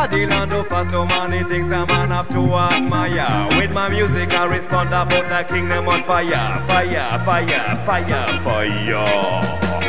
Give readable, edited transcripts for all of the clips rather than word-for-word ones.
area, the land of so many things a man have to admire. With my music I respond about the kingdom on fire, fire, fire, fire, fire.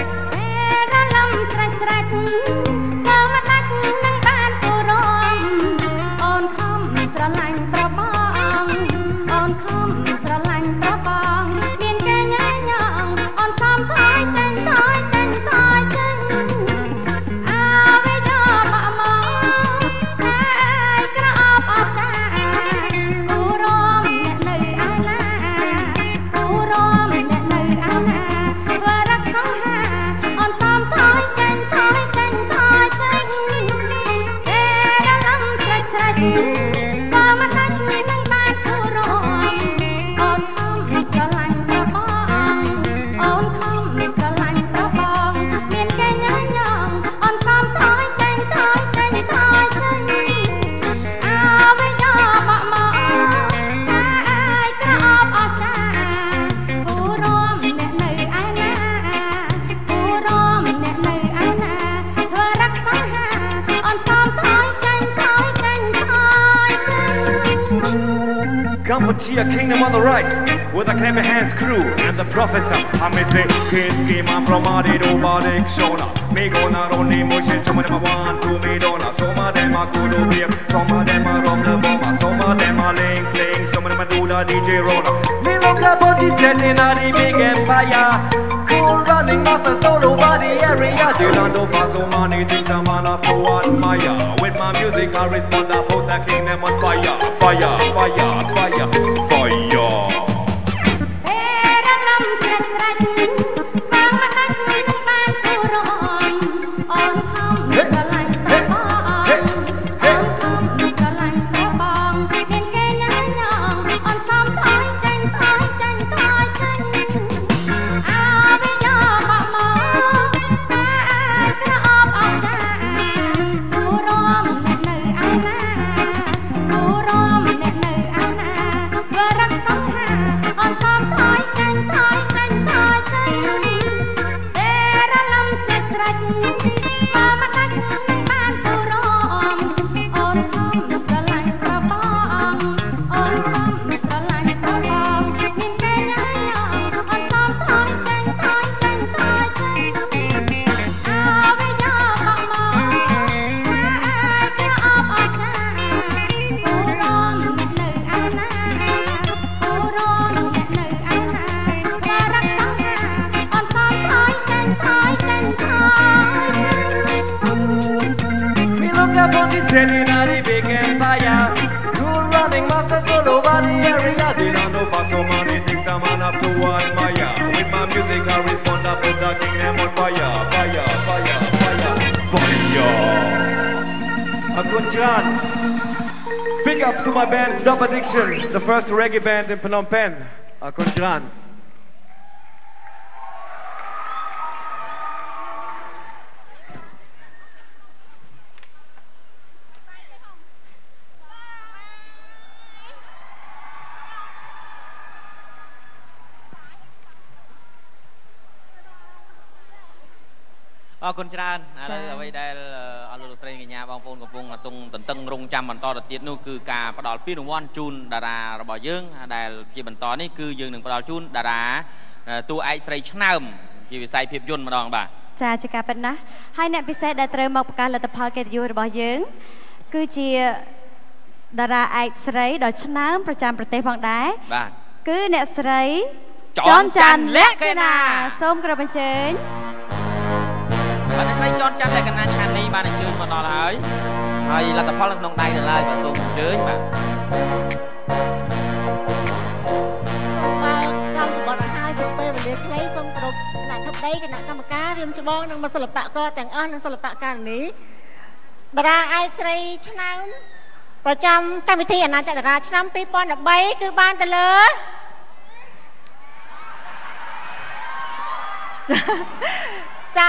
กัมพูชี kingdom on the right with a clapping hands crew and the professor I may say kids came up from a do badik shona me gonna run the motion to me want to me dona some of them are good over here some of them are on the bomb some of them are playing some of them do the DJ roller me look up on the set in a big empire cool running master solo body area the land of so many things I'm on off to admire with my music I respond about the kingdom on fire fire fire fire fire Selling a big empire, cool running master solo body area. They don't know for so many things a man have to admire. With my music I respond up with the kingdom on fire, fire, fire, fire, fire. Akunjan, big up to my band Dub Addiction, the first reggae band in Phnom Penh. Akunjan. អរគុណច្រើនឥឡូវអ្វីដែលអរលោកត្រីកញ្ញាបងប្អូនកំពុងតន្ទឹងរង់ចាំបន្តទៅទៀតនោះគឺការផ្ដល់ពានរង្វាន់ជូនតារារបស់យើងដែលជាបន្តនេះគឺយើងនឹងផ្ដល់ជូនតារាតួឯកស្រីឆ្នើមជាវិស័យភាពយន្តម្ដងបាទចាជាការពិតណាស់ហើយអ្នកពិសេសដែលត្រូវមកប្រកាសលទ្ធផលកិត្តិយសរបស់យើងគឺជាតារាឯកស្រីដ៏ឆ្នើមប្រចាំប្រទេសផងដែរបាទគឺអ្នកស្រីចនច័ន្ទលក្ខណាសូមគោរពអញ្ជើញបាទអ្នកស្រីចនច័ន្ទលក្ខណាឆានីបានអញ្ជើញមកដល់ហើយលទ្ធផលនៅក្នុងដៃនៅឡើយបាទសូមអញ្ជើញបាទសូមសម្បត្តិឲ្យពីពេលវេលាខ្លីសូមគោរពគណៈធិបតីគណៈកម្មការរៀមច្បងនិងសិល្បករទាំងអស់និងសិល្បករនេះតារាឯកស្រីឆ្នើមប្រចាំកម្មវិធីអាណាចក្រតារាឆ្នាំ2013គឺបានទៅលើចា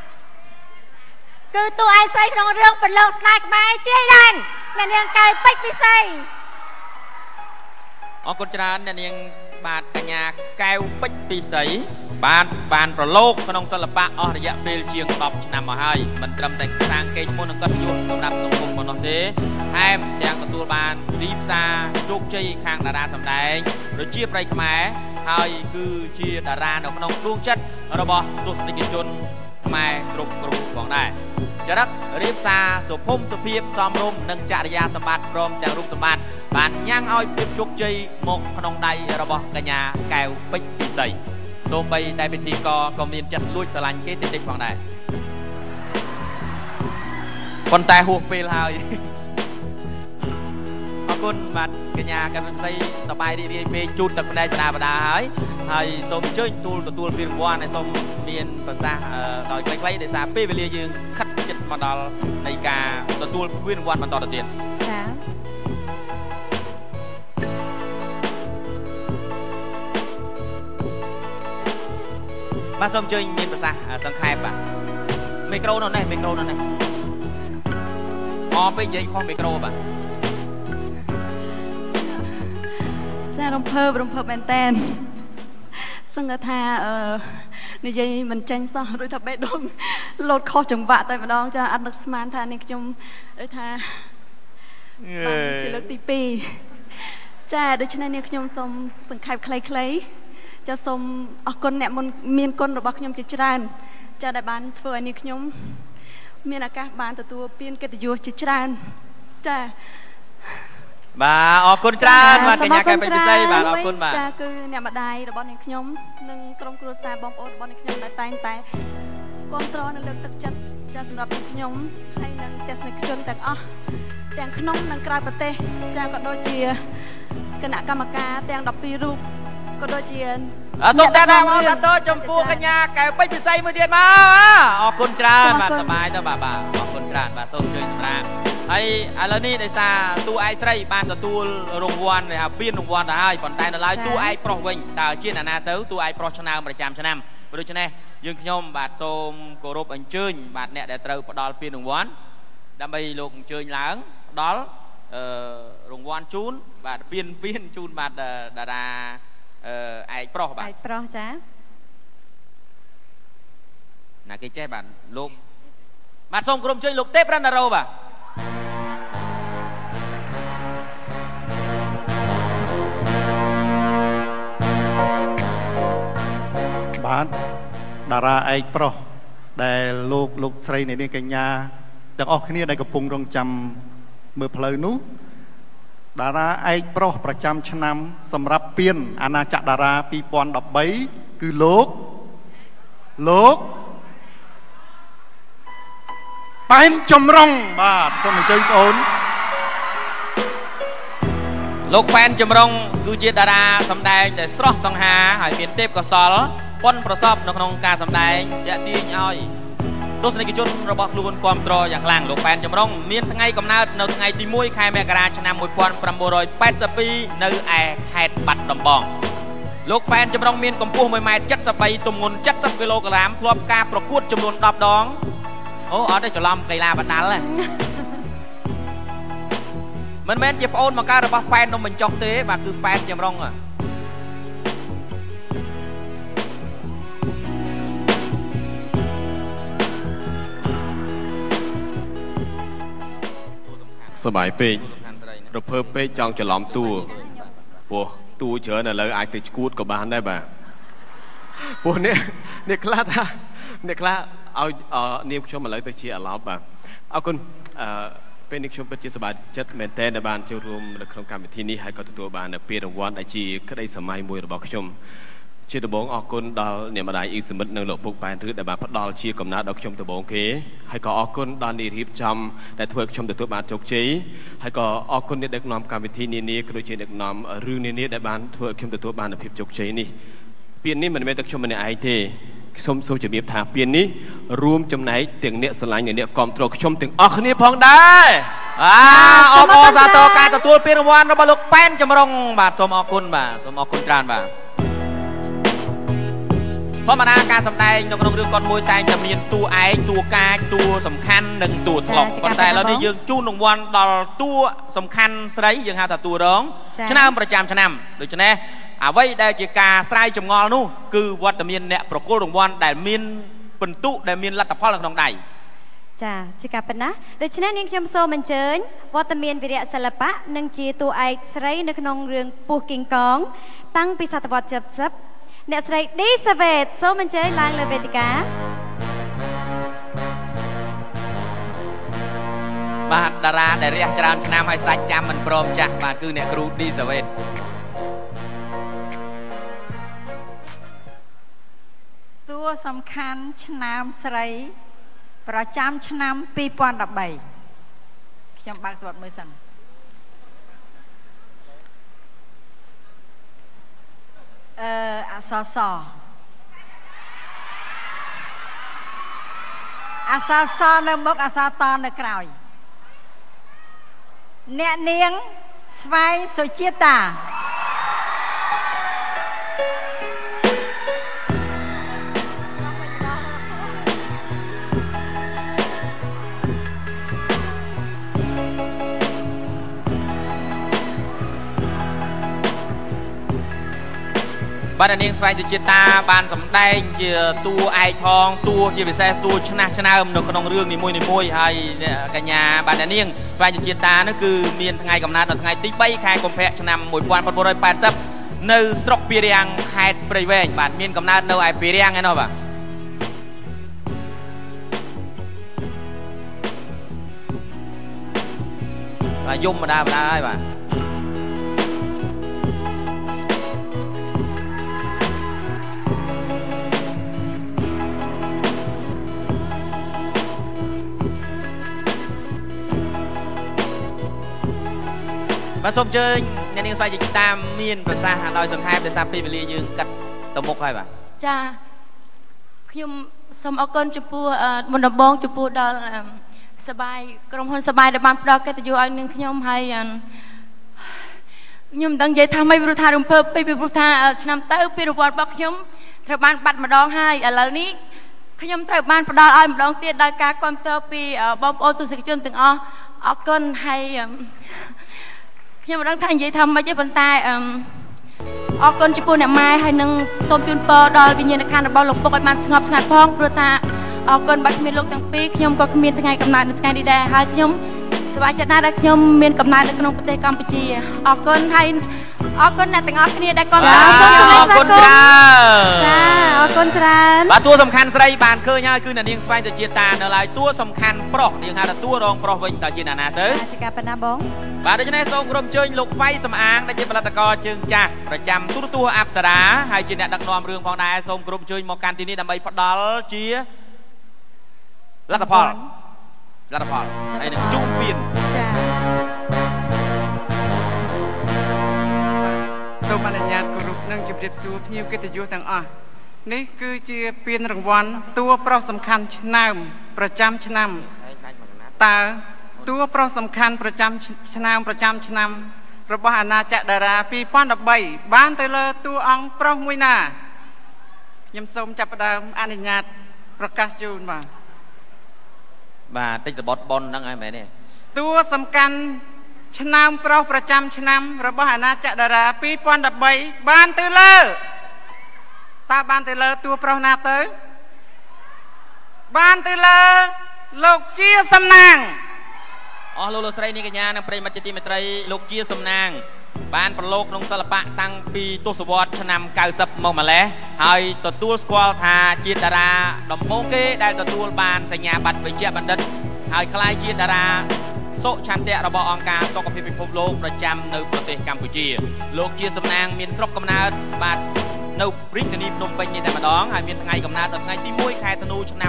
គឺតួឯកស្រីក្នុងរឿងប្រឡងស្នេហ៍ខ្មែរជាដែនអ្នកនាងកែវពេជ្រពិសីអរគុណច្រើនអ្នកនាងបាទកញ្ញាកែវពេជ្រពិសីបានប្រឡូកក្នុងសិល្បៈអស់រយៈពេលជាង10ឆ្នាំមកហើយមិនត្រឹមតែសាងកេរ្តិ៍ឈ្មោះនឹងកត់យុទ្ធសម្រាប់សង្គមប៉ុណ្ណោះទេថែមទាំងទទួលបានទីផ្សារជោគជ័យខាងតារាសម្ដែងប្រជាប្រិយខ្មែរហើយគឺជាតារានៅក្នុងដួងចិត្តរបស់ទស្សនិកជនខ្មែរគ្រប់ផងដែរចរិតរៀបសារសុភមសុភាពសមរម្យនិងចរិយាសម្បត្តិព្រមទាំងរូបសម្បត្តិបានញ៉ាំងឲ្យភាពជោគជ័យមកក្នុងដៃរបស់កញ្ញាកែវពេជ្រពិសីសូម្បីតែពិធីករក៏មានចិត្តលួចស្រឡាញ់គេតិចៗផងដែរប៉ុន្តែហួសពេលហើយអរគុណបាទកញ្ញាកែវពេជ្រពិសីសប្បាយរីករាយពេកជូតទឹកផ្នែកបដាហើយសូមអញ្ជើញទទួលពានរង្វាន់ហើយសូមមានប្រសាសន៍ដោយខ្លីៗដោយសារពេលវេលាយើងខិតជិតមកដល់នៃការទទួលពានរង្វាន់បន្តទៅទៀតចា៎បាទសូមអញ្ជើញមានប្រសាសន៍សង្ខេបបាទមីក្រូនោះនេះអរពេកនិយាយខុសមីក្រូបាទចារំភើបមែនតែនសឹងថានិយាយមិនចាញ់សោះដូចថាបេះដូងលោតខុសចង្វាក់តែម្ដងចាអត់នឹកស្មានថានេះខ្ញុំដូចថាជាលើកទី2ចាដូច្នេះនេះខ្ញុំសូមសង្ខេបខ្លីៗចាសូមអរគុណអ្នកមានគុណរបស់ខ្ញុំជាច្រើនចាដែលបានធ្វើឲ្យនេះខ្ញុំមានឱកាសបានទទួលពានកិត្តិយសជាច្រើនចាបាទអរគុណច្រើនបាទកញ្ញាកែវពេជ្រពិសីបាទអរគុណបាទចាគឺអ្នកម្ដាយរបស់នាងខ្ញុំនិងក្រុមគ្រួសារបងប្អូនរបស់នាងខ្ញុំដែលតែងតែគ្រប់គ្រងនិងលើកទឹកចិត្តចាសម្រាប់នាងខ្ញុំហើយនិងទស្សនិកជនទាំងអស់ទាំងក្នុងនិងក្រៅប្រទេសចាក៏ដូចជាគណៈកម្មការទាំង12រូបក៏ដូចជាសូមតែដាក់មកសាទរចំពោះកញ្ញាកែវពេជ្រពិសីមួយទៀតមកអរគុណច្រើនបាទសប្បាយទៅបាទអរគុណច្រើនបាទសូមជួយសម្រាប់ហើយឥឡូវនេះដោយសារតួឯកស្រីបានទទួលរង្វាន់គេហៅពានរង្វាន់ទៅហើយប៉ុន្តែនៅឡើយតួឯកប្រុសវិញតើជាអ្នកណាទៅតួឯកប្រុសឆ្នើមប្រចាំឆ្នាំដូច្នេះយើងខ្ញុំបាទសូមគោរពអញ្ជើញបាទអ្នកដែលត្រូវផ្ដល់ពានរង្វាន់ដើម្បីលោកអញ្ជើញឡើងផ្ដល់រង្វាន់ជូនបាទពានជូនបាទតារាឯកប្រុសបាទឯកប្រុសចាណាគេចេះបាទលោកបាទសូមគោរពអញ្ជើញលោកទេពរណរោបាទបាទតារាឯកប្រុសដែលលោកស្រីនៃនាងកញ្ញាទាំងអស់គ្នាដែលកំពុងរងចាំមើលផ្លូវនោះតារាឯកប្រុសប្រចាំឆ្នាំសម្រាប់ពានអាណាចក្រតារា2013គឺលោកប៉ែនចំរុងបាទសូមអញ្ជើញបងអូនលោកប៉ែនចំរុងគឺជាតារាសម្ដែងដែលស្រស់សង្ហាហើយមានទេពកោសល្យប៉ុនប្រសពនៅក្នុងការសម្ដែងទាក់ទាញឲ្យទស្សនិកជនរបស់ខ្លួនគាំទ្រយ៉ាងខ្លាំងលោកប៉ែនចំរុងមានថ្ងៃកំណើតនៅថ្ងៃទី1ខែមករាឆ្នាំ1982នៅឯខេត្តបាត់ដំបងលោកប៉ែនចំរុងមានកម្ពស់ 1m73 ទម្ងន់70គីឡូក្រាមធ្លាប់ការប្រកួតចំនួន10ដងអូអត់ទេច្រឡំកីឡាបណ្ដាល់មិនមែនជាប្អូនមកកើតរបស់ប៉ែននំបញ្ចុកទេបាទគឺប៉ែនចំរុងសบายពេករភើបពេកចង់ច្រឡំតួព្រោះតួច្រើនឥឡូវអាចទៅឈួតក៏បានដែរបាទព្រោះនេះខ្លះថានេះខ្លះឲ្យនាងខ្ញុំឥឡូវទៅជាអាឡោបបាទអរគុណពេលនេះខ្ញុំពិតជាសប្បាយចិត្តមែនទែនដែលបានចូលរួមនៅក្នុងកម្មវិធីនេះហើយក៏ទទួលបាននៅពានរង្វាន់ដែលជាក្តីសម័យមួយរបស់ខ្ញុំជាដំបូងអរគុណដល់អ្នកម្ដាយអ៊ីសមិតនិងលោកពុកប៉ែនរឺដែលបានផ្ដល់ជាកំណើតដល់ខ្ញុំដំបូងគេហើយក៏អរគុណដល់អ្នករៀបចំដែលធ្វើឲ្យខ្ញុំទទួលបានជោគជ័យហើយក៏អរគុណអ្នកដឹកនាំកម្មវិធីនានាក៏ដូចជាដឹកនាំរឿងនានាដែលបានធ្វើឲ្យខ្ញុំទទួលបានភាពជោគជ័យនេះពាននេះមិនមែនតែខ្ញុំម្នាក់ឯងទេសូមជំរាបថាពាននេះរួមចំណែកទាំងអ្នកស្រឡាញ់និងអ្នកគាំទ្រខ្ញុំទាំងអស់គ្នាផងដែរអបអរសាទរការទទួលពានរង្វាន់របស់លោកប៉ែនចំរុងបាទសូមអរគុណបាទសូមអរគុណច្រើនបាទធម្មតាការសម្ដែងនៅក្នុងរឿងកុនមួយតែងតែមានតួឯកតួកាចតួសំខាន់និងតួថ្លុកប៉ុន្តែឥឡូវនេះយើងជូនរង្វាន់ដល់តួសំខាន់ស្រីយើងហៅថាតួរងឆ្នាំប្រចាំឆ្នាំដូច្នេះអ្វីដែលជាការស្រាយចម្ងល់នោះគឺវត្តមានអ្នកប្រគល់រង្វាន់ដែលមានពិន្ទុដែលមានលទ្ធផលនៅក្នុងដៃចាជាការប៉ុណ្ណាដូច្នេះនាងខ្ញុំសូមអញ្ជើញវត្តមានវីរៈសិល្បៈនិងជាតួឯកស្រីនៅក្នុងរឿងពស់គីងកងតាំងពីសតវត្ស70អ្នកស្រីឌីសាវ៉េតសូមអញ្ជើញឡើងលើវេទិកាបាទតារាដែលរះច្រើនឆ្នាំហើយសាច់ចាំមិនព្រមចាស់បាទគឺអ្នកគ្រូឌីសាវ៉េតតួសំខាន់ឆ្នាំស្រីប្រចាំឆ្នាំ2013ខ្ញុំបើកស្វត់មើលសិនអក្សរសអក្សរសនៅមុខអក្សរតនៅក្រោយអ្នកនាងស្វែងសុជាតាបាទនាងស្វែងសុជាតាបានសម្ដែងជាតួឯកផងតួជាពិសេសតួឆ្នះឆ្នើមនៅក្នុងរឿងនីមួយៗហើយកញ្ញាបាទនាងស្វែងសុជាតានោះគឺមានថ្ងៃកំណើតនៅថ្ងៃទី3ខែកុម្ភៈឆ្នាំ1980នៅស្រុកពីរាំងខេត្តព្រៃវែងបាទមានកំណើតនៅឯពីរាំងឯណោះបាទយំម្ដងហើយបាទបាទសូមអញ្ជើញអ្នកនាងស្វែងសុជាតាមានប្រសាសន៍ដោយសង្ខេបដោយសារពេលវេលាយើងកាត់ទៅមុខហើយបាទចាខ្ញុំសូមអរគុណចំពោះមុនដំបូងចំពោះដល់សបាយក្រុមហ៊ុនសបាយដែលបានផ្ដល់កិត្តិយសឲ្យនាងខ្ញុំហើយខ្ញុំមិនដឹងនិយាយថាម៉េចព្រោះថារំភើបពីព្រោះថាឆ្នាំទៅពីរង្វាន់របស់ខ្ញុំត្រូវបានបាត់ម្ដងហើយឥឡូវនេះខ្ញុំត្រូវបានផ្ដល់ឲ្យម្ដងទៀតដោយការគាំទ្រពីបងប្អូនទស្សនិកជនទាំងអស់អរគុណហើយខ្ញុំមិនដឹងថានិយាយថាម៉េចទេប៉ុន្តែអរគុណចំពោះអ្នកម៉ែហើយនឹងសូមជូនពរដល់វិញ្ញាណក្ខន្ធរបស់លោកពុកឲ្យបានស្ងប់ស្ងាត់ផងព្រោះថាអរគុណបើគ្មានលោកទាំងពីរខ្ញុំក៏គ្មានថ្ងៃកំណើតនៅថ្ងៃនេះដែរហើយខ្ញុំសប្បាយចិត្តណាស់ដែលខ្ញុំមានកំណើតនៅក្នុងប្រទេសកម្ពុជាអរគុណហើយអរគុណអ្នកទាំងអស់គ្នាដែលគាំទ្រសូមជម្រាបលាចាអរគុណច្រើនបាទតួសំខាន់ស្រីបានឃើញហើយគឺអ្នកនាងស្វែងសុជាតានៅឡើយតួសំខាន់ប្រុសយើងហៅថាតួរងប្រុសវិញតើជាអ្នកណាទៅជាការប៉ុណ្ណាបងបាទដូច្នេះសូមក្រុមជើញលោកហ្វៃសំអាងដែលជាផលិតករជើងចាស់ប្រចាំទូរទស្សន៍អប្សរាហើយជាអ្នកដឹកនាំរឿងផងដែរសូមក្រុមជើញមកកាន់ទីនេះដើម្បីផ្ដល់ជាលទ្ធផលហើយនឹងជូនពៀនចាសូមអនុញ្ញាតគោរពនិងជម្រាបសួរភ្ញៀវកិត្តិយសទាំងអស់នេះគឺជាពានរង្វាន់តួប្រុសសំខាន់ឆ្នាំប្រចាំឆ្នាំតើតួប្រុសសំខាន់ប្រចាំឆ្នាំរបស់អាណាចក្រតារា2013បានទៅលើតួអង្គប្រុសមួយណាខ្ញុំសូមចាប់ផ្ដើមអនុញ្ញាតប្រកាសជូនបាទតិចសបត់ប៉ុនហ្នឹងហើយមែនទេតួសំខាន់ឆ្នាំប្រុសប្រចាំឆ្នាំរបស់អាណាចក្រតារា2013បានទៅលើតើបានទៅលើតួប្រុសណាទៅបានទៅលើលោកជាសំណាងអស់លោកស្រីនាងកញ្ញានិងប្រិយមិត្តជាទីមេត្រីលោកជាសំណាងបានប្រឡូកក្នុងសិល្បៈតាំងពីទសវត្សរ៍ឆ្នាំ90មកម្លេះហើយទទួលស្គាល់ថាជាតារាដំបូងគេដែលទទួលបានសញ្ញាបត្រវេជ្ជបណ្ឌិតហើយក្លាយជាតារាសុឆន្ទៈរបស់អង្គការសុខភាពពិភពលោកប្រចាំនៅប្រទេសកម្ពុជាលោកជាសំណាងមានស្រុកកំណើតបាទនៅរាជធានីភ្នំពេញនេះតែម្ដងហើយមានថ្ងៃកំណើតនៅថ្ងៃទី1ខែធ្នូឆ្នាំ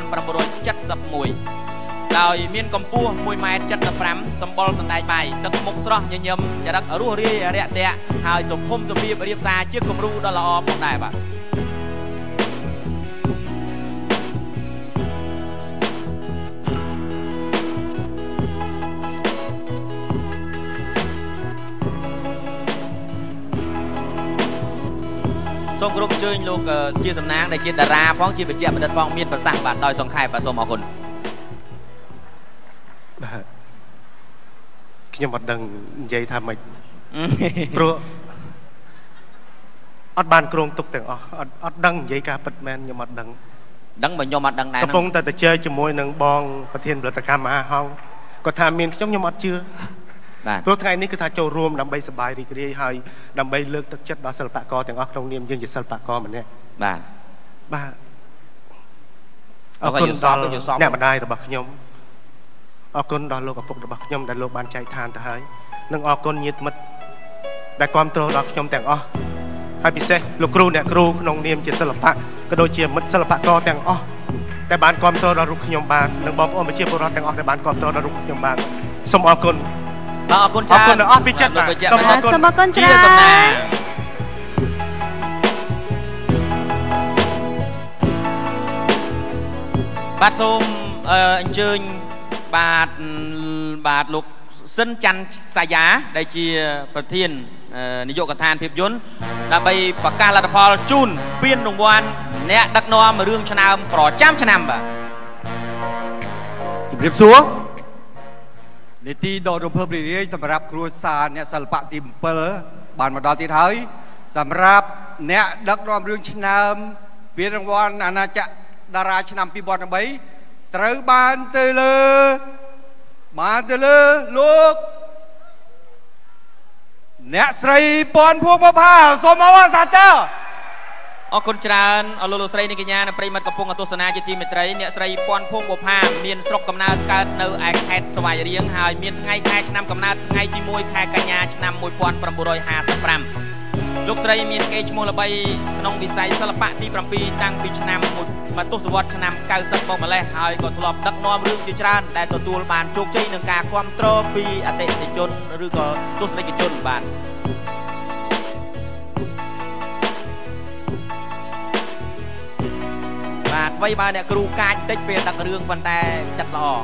1971ដោយមានកម្ពស់1.75 ម៉ែត្រសម្បុរសណ្ដែកបាយទឹកមុខស្រស់ញញឹមចរិតរស់រាយរាក់ទាក់ហើយសុភមសុភាពរៀបសារជាគំរូដ៏ល្អផងដែរបាទសូមគោរពអញ្ជើញលោកជាសំណាងដែលជាតារាផងជាវិជ្ជបណ្ឌិតផងមានប្រសាសន៍បាទដោយសង្ខេបបាទសូមអរគុណបាទខ្ញុំអត់ដឹងនិយាយថាម៉េចព្រោះអត់បានក្រុងទុកទាំងអស់អត់ដឹងនិយាយការពិតមែនខ្ញុំអត់ដឹងដឹងបើខ្ញុំអត់ដឹងដែរកំពុងតែទៅជែកជាមួយនឹងបងប្រធានផលិតកម្មមហាហងគាត់ថាមានខ្ញុំអត់ជឿបាទព្រោះថ្ងៃនេះគឺថាចូលរួមដើម្បីសប្បាយរីករាយហើយដើម្បីលើកទឹកចិត្តដល់សិល្បករទាំងអស់ក្នុងនាមយើងជាសិល្បករម្នាក់បាទអរគុណដល់អ្នកម្ដាយរបស់ខ្ញុំអរគុណដល់លោកឪពុករបស់ខ្ញុំដែលលោកបានចែកឋានទៅហើយនិងអរគុណញាតិមិត្តដែលគ្រប់គ្រងដល់ខ្ញុំទាំងអស់ហើយពិសេសលោកគ្រូអ្នកគ្រូក្នុងនាមជាសិល្បៈក៏ដូចជាមិត្តសិល្បករទាំងអស់ដែលបានគ្រប់គ្រងដល់រូបខ្ញុំបាននិងបងប្អូនប្រជាពលរដ្ឋទាំងអស់ដែលបានគ្រប់គ្រងដល់រូបខ្ញុំបានសូមអរគុណអរគុណច្រើនអរពីចិត្តបាទសូមអរគុណជាសំណាងបាទសូមអញ្ជើញបាទលោកសិនច័ន្ទសាយាដែលជាប្រធាននាយកដ្ឋានភាពយន្តដើម្បីប្រកាសលទ្ធផលជូនពានរង្វាន់អ្នកដឹកនាំរឿងឆ្នើមប្រចាំឆ្នាំបាទជម្រាបសួរនីតិដករំភើបរីករាយសម្រាប់គ្រួសារអ្នកសិល្បៈទី7បានមកដល់ទៀតហើយសម្រាប់អ្នកដឹកនាំរឿងឆ្នើមពានរង្វាន់អាណាចក្រតារាឆ្នាំ2013ត្រូវបានទៅលើលោកអ្នកស្រីពាន់ភួងបុប្ផាសូមអរសាទរអរគុណច្រើនអរលោកស្រីនាងកញ្ញានិងប្រិមត្តកំពុងទស្សនាជាទីមេត្រីអ្នកស្រីពាន់ភួងបុប្ផាមានស្រុកកំណើតកើតនៅឯខេត្តស្វាយរៀងហើយមានថ្ងៃខែឆ្នាំកំណើតថ្ងៃទី1ខែកញ្ញាឆ្នាំ1955លោកស្រីមានកេរ្តិ៍ឈ្មោះល្បីក្នុងវិស័យសិល្បៈទី7តាំងពីឆ្នាំមកទសវត្សរ៍ឆ្នាំ90មកម្លេះហើយក៏ធ្លាប់ដឹកនាំរឿងជាច្រើនដែលទទួលបានជោគជ័យនឹងការគាំទ្រពីអតិថិជនឬក៏ទស្សនិកជនបាទថ្មីបើអ្នកគ្រូកាចតិចពេលដឹករឿងប៉ុន្តែចិត្តល្អ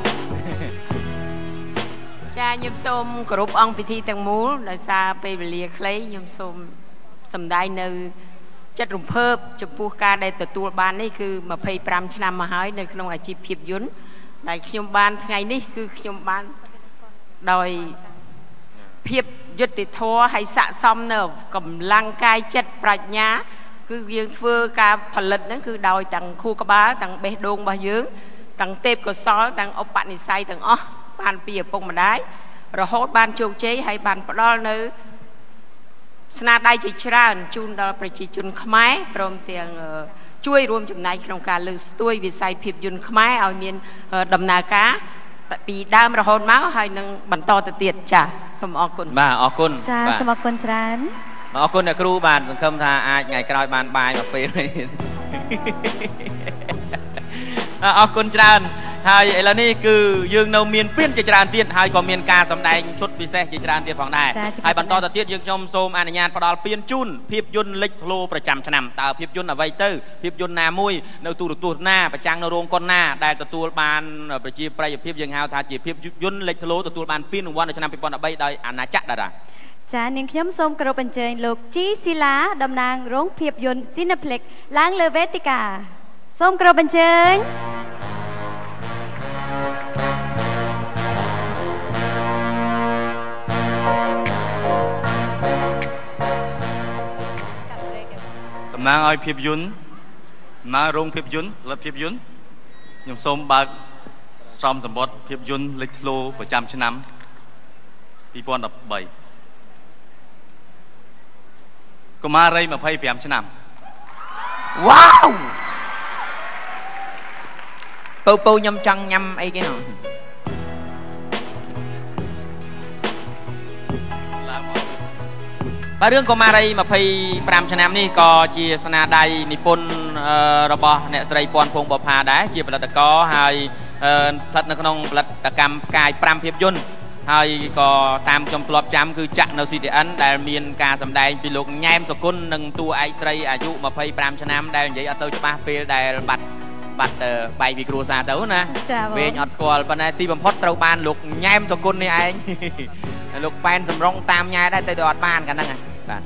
ចាខ្ញុំសូមគោរពអង្គពិធីទាំងមូលដោយសារពេលវេលាខ្លីខ្ញុំសូមសម្ដែងនៅចិត្តរំភើបចំពោះការដែលទទួលបាននេះគឺ25ឆ្នាំមកហើយនៅក្នុងអាជីពភាពយន្តដែលខ្ញុំបានថ្ងៃនេះគឺខ្ញុំបានដោយភាពយុត្តិធម៌ហើយស័ក្តិសមនៅកម្លាំងកាយចិត្តប្រាជ្ញាគឺយើងធ្វើការផលិតហ្នឹងគឺដោយទាំងខួរក្បាលទាំងបេះដូងរបស់យើងទាំងទេពកោសលទាំងឧបនិស្ស័យទាំងអស់បានពីឪពុកម្ដាយរហូតបានជោគជ័យហើយបានផ្ដល់នៅស្នាដៃជាច្រើនជូនដល់ប្រជាជនខ្មែរព្រមទាំងជួយរួមចំណែកក្នុងការលើកស្ទួយវិស័យភាពយន្តខ្មែរឲ្យមានដំណើរការពីដើមរហូតមកហើយនឹងបន្តទៅទៀតចាសូមអរគុណបាទអរគុណចាសូមអរគុណច្រើនអរគុណអ្នកគ្រូបាទសង្ឃឹមថាអាចថ្ងៃក្រោយបានបាយមកពេលអរគុណច្រើនហើយឥឡូវនេះគឺយើងនៅមានពានជាច្រើនទៀតហើយក៏មានការសម្ដែងឈុតពិសេសជាច្រើនទៀតផងដែរហើយបន្តទៅទៀតយើងខ្ញុំសូមអនុញ្ញាតផ្ដល់ពានជូនភាពយន្តលេចធ្លោប្រចាំឆ្នាំតើភាពយន្តអ្វីទៅភាពយន្តណាមួយនៅទូរទស្សន៍ណាប្រចាំងនៅរោងកុនណាដែលទទួលបានប្រជាប្រិយភាពយើងហៅថាជាភាពយន្តលេចធ្លោទទួលបានពានរង្វាន់នៅឆ្នាំ2013ដោយអាណាចក្រតារាចានាងខ្ញុំសូមគោរពអញ្ជើញលោកជីស៊ីឡាតំណាងរោងភាពយន្ត Cineplex ឡើងលើវេទិកាសូមគោរពអញ្ជើញតំណាងឲ្យភាពយន្តណារោងភាពយន្តផលិតភាពយន្តខ្ញុំសូមបើកស្រោមសម្បត្តិភាពយន្តលេចធ្លោប្រចាំឆ្នាំ2013កុមារី25ឆ្នាំវ៉ាវពៅខ្ញុំចង់ញ៉ាំអីគេនោះបាទរឿងកុមារី25ឆ្នាំនេះក៏ជាស្នាដៃនិពន្ធរបស់អ្នកស្រីពាន់ភួងបុប្ផាដែរជាផលិតករហើយផលិតនៅក្នុងផលិតកម្មផ្កាយ5ភាពយន្តហើយក៏តាមខ្ញុំធ្លាប់ចាំគឺចាក់នៅ CTN ដែលមានការសម្ដែងពីលោកញ៉ែមសុគន្ធនិងតួឯកស្រីអាយុ25ឆ្នាំដែលនិយាយអត់ទៅច្បាស់ពេលដែលបាត់បែកពីគ្រួសារទៅណាវែងអត់ស្គាល់ប៉ុន្តែទីបំផុតត្រូវបានលោកញ៉ែមសុគន្ធនេះឯងលោកប៉ែនសំរងតាមញ៉ែដែរតែអត់បានកាលហ្នឹងបាទ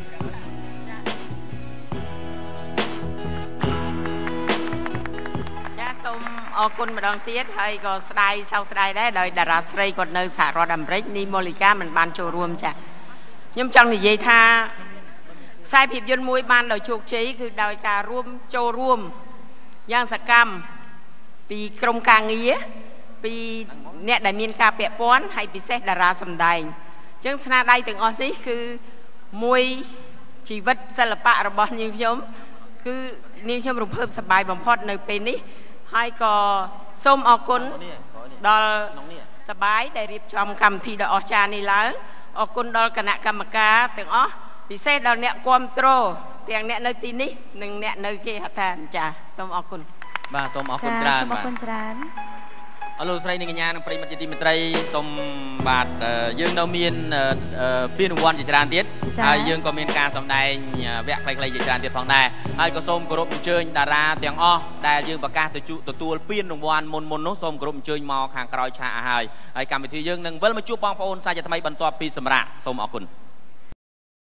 ចាសូមអរគុណម្ដងទៀតហើយក៏ស្ដាយសោកស្ដាយដែរដោយតារាស្រីគាត់នៅសហរដ្ឋអាមេរិកនីម៉ូលីកាមិនបានចូលរួមចាខ្ញុំចង់និយាយថាខ្សែភាពយន្តមួយបានដោយជោគជ័យគឺដោយការចូលរួមយ៉ាងសកម្មពីក្រុមការងារពីអ្នកដែលមានការពាក់ព័ន្ធហើយពិសេសតារាសម្ដែងអញ្ចឹងស្នាដៃទាំងអស់នេះគឺមួយជីវិតសិល្បៈរបស់នាងខ្ញុំគឺនាងខ្ញុំរំភើបសប្បាយបំផុតនៅពេលនេះហើយក៏សូមអរគុណដល់សប្បាយដែលរៀបចំកម្មវិធីដ៏អស្ចារ្យនេះឡើងអរគុណដល់គណៈកម្មការទាំងអស់ពិសេសដល់អ្នកគ្រប់គ្រងទាំងអ្នកនៅទីនេះនិងអ្នកនៅគេហដ្ឋានចាសូមអរគុណបាទសូមអរគុណច្រើនបាទអរគុណច្រើនអរលោកស្រីនិងកញ្ញានិងប្រិយមិត្តជាទីមេត្រីសូមបាទយើងនៅមានពានរង្វាន់ជាច្រើនទៀតហើយយើងក៏មានការសម្ដែងវគ្គខ្លីៗជាច្រើនទៀតផងដែរហើយក៏សូមគោរពអញ្ជើញតារាទាំងអស់ដែលយើងប្រកាសទទួលពានរង្វាន់មុននោះសូមគោរពអញ្ជើញមកខាងក្រោយឆាកឲ្យហើយកម្មវិធីយើងនឹងវិលមកជួបបងប្អូនសាជាថ្មីបន្ទាប់ពីសម្រាប់សូមអរគុណ